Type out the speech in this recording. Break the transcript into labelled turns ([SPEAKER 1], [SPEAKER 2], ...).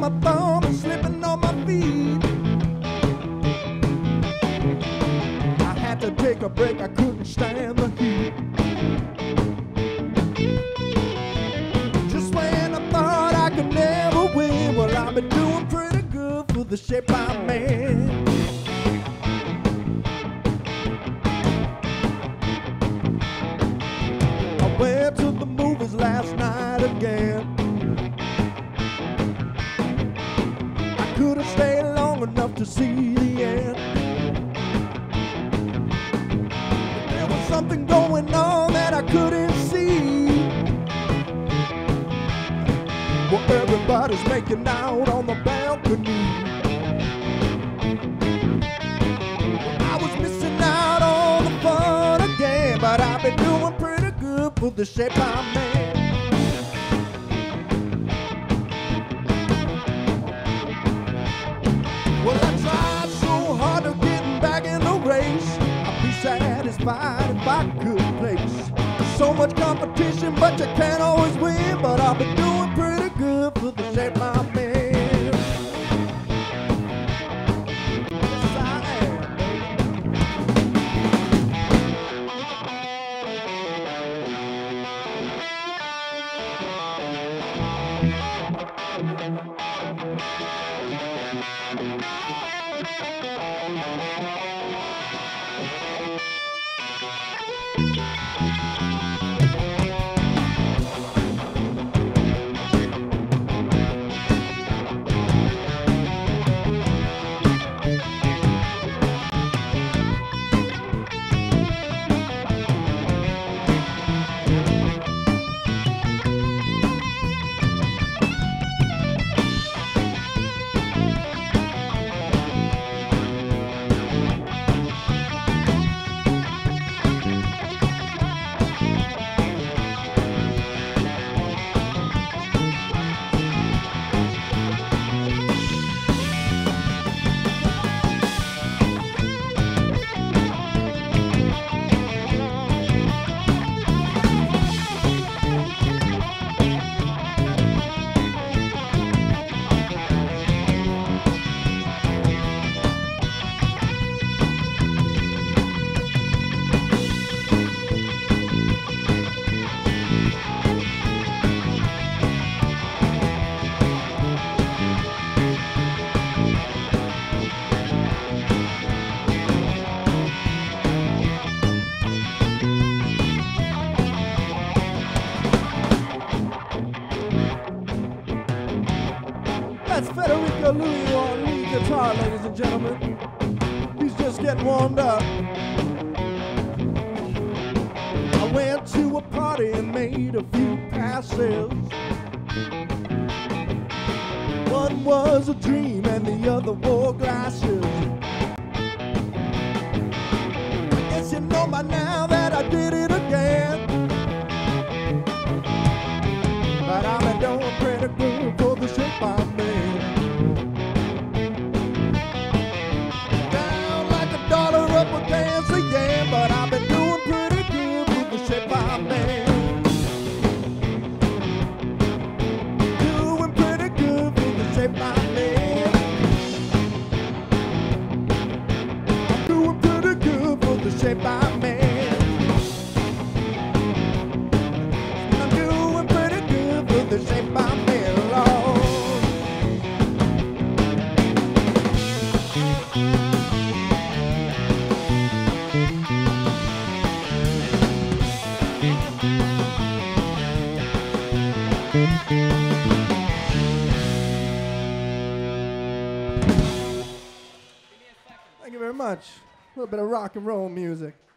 [SPEAKER 1] my thumb and slipping on my feet. I had to take a break, I couldn't stand the heat. Just when I thought I could never win, well, I've been doing pretty good for the shape I'm in. I went to the movies last night again. I couldn't stay long enough to see the end. There was something going on that I couldn't see. Well, everybody's making out on the balcony. I was missing out on the fun again, but I've been doing pretty good for the shape I'm in. Well, I tried so hard to get back in the race. I'd be satisfied if I could place. So much competition, but you can't always win. But I've been doing pretty good for the shape I'm in. Yes, I am, That's Federico Louis on lead guitar, ladies and gentlemen. He's just getting warmed up. I went to a party and made a few passes. One was a dream and the other wore glasses. I guess you know by now that I did it again. But I've been doing pretty good for the shape I'm in. Down like a dollar, up against the yen. But I've been doing pretty good for the shape I'm in. Doing pretty good for the shape I'm in. I'm doing pretty good for the shape I'm in. I'm doing pretty good for the shape I'm in, Lord. Thank you very much. A little bit of rock and roll music.